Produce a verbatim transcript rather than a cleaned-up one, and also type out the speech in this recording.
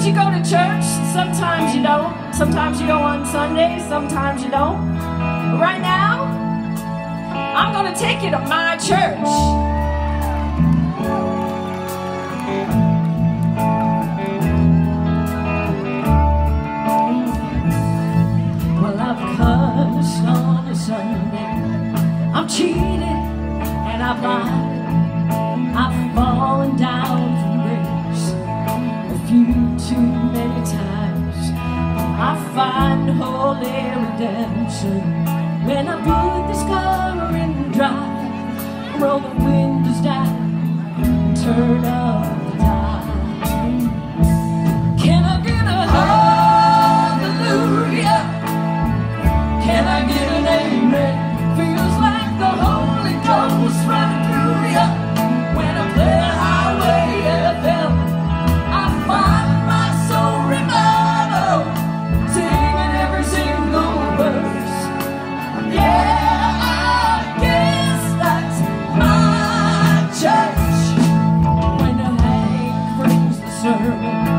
Sometimes you go to church, sometimes you don't. Sometimes you go on Sundays, sometimes you don't. But right now, I'm going to take you to my church. Well, I've cussed on a Sunday, I've cheated and I've lied, I've fallen down from grace a few too many times. I find holy redemption when I put this car in drive, roll the windows down and turn up the dial. Can I get a hallelujah? Can I get an amen? Feels like the Holy Ghost running through ya. When I play Highway F M, I find my soul revival, singing every single verse. Yeah, I guess that's my church. When the Hank brings the sermon,